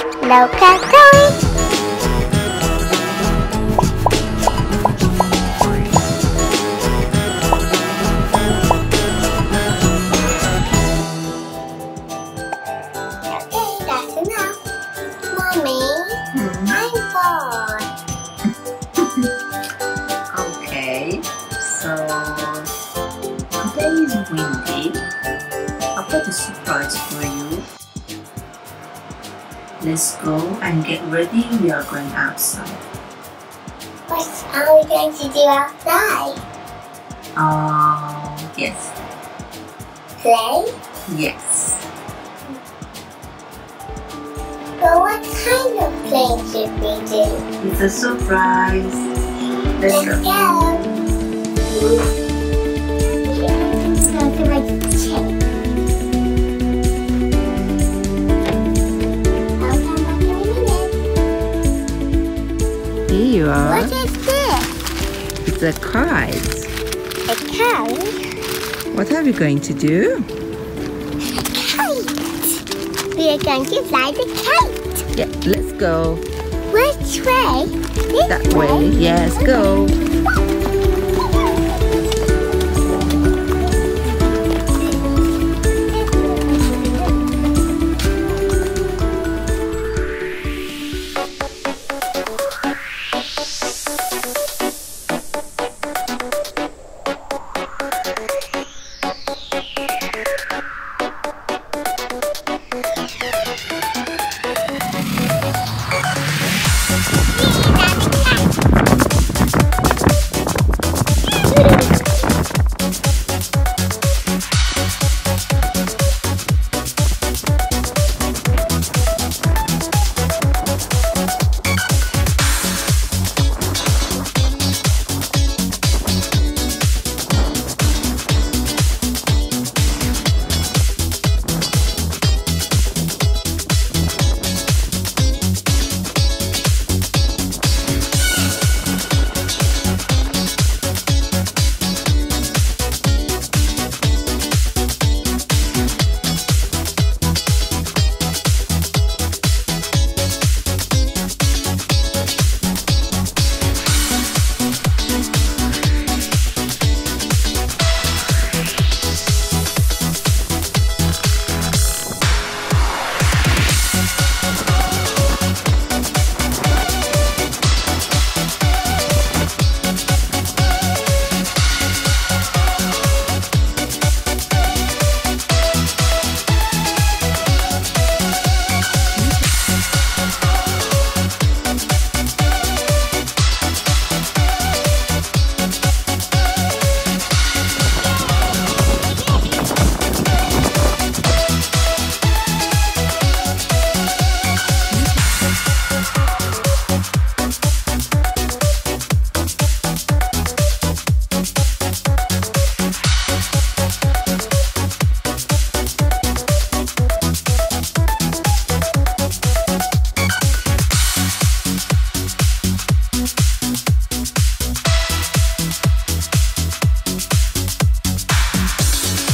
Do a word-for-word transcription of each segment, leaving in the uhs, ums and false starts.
Loka Kite. Okay, that's enough. Mommy, hmm? I'm bored. Okay, so today is windy. I've got a surprise for you. Let's go and get ready. We are going outside. What are we going to do outside? Uh, yes. Play? Yes. But what kind of play should we do? It's a surprise. Let's, Let's go. go. Let's go to my kitchen. I'll come back in a minute. Here you are. What is this? It's a kite. A kite? What are we going to do? A kite. We are going to fly the kite. Yeah, let's go. Which way? This That way. Yes, go.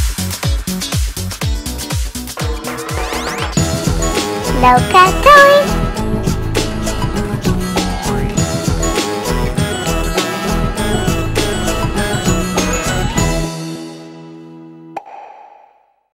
Loka Kite.